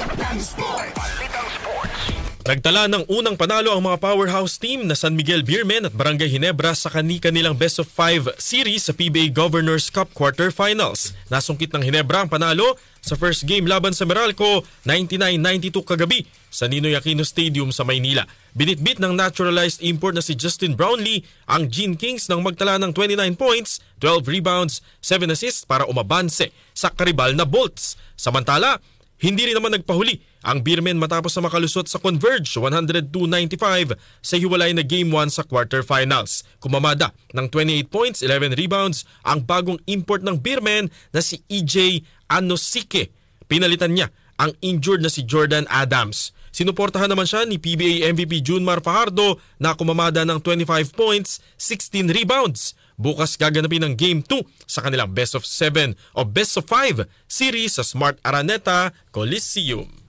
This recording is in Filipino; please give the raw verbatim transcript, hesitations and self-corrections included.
Balitang Sports! Balitang Sports! Nagtala ng unang panalo ang mga Powerhouse team na San Miguel Beermen at Barangay Ginebra sa kani-kanilang best of five series sa P B A Governors Cup quarterfinals. Nasungkit ng Ginebra ang panalo sa first game laban sa Meralco, ninety-nine ninety-two kagabi sa Ninoy Aquino Stadium sa Maynila. Binitbit ng naturalized import na si Justin Brownlee ang Gene Kings nang magtala ng twenty-nine points, twelve rebounds, seven assists para umabanse sa karibal na Bolts. Samantala, hindi rin naman nagpahuli ang Beermen matapos na makalusot sa Converge one oh two ninety-five sa hiwalay na Game one sa quarterfinals. Kumamada ng twenty-eight points, eleven rebounds ang bagong import ng Beermen na si E J Anosike. Pinalitan niya ang injured na si Jordan Adams. Sinuportahan naman siya ni P B A M V P Junmar Fajardo na kumamada ng twenty-five points, sixteen rebounds. Bukas gaganapin ang Game two sa kanilang best of seven o best of five series sa Smart Araneta Coliseum.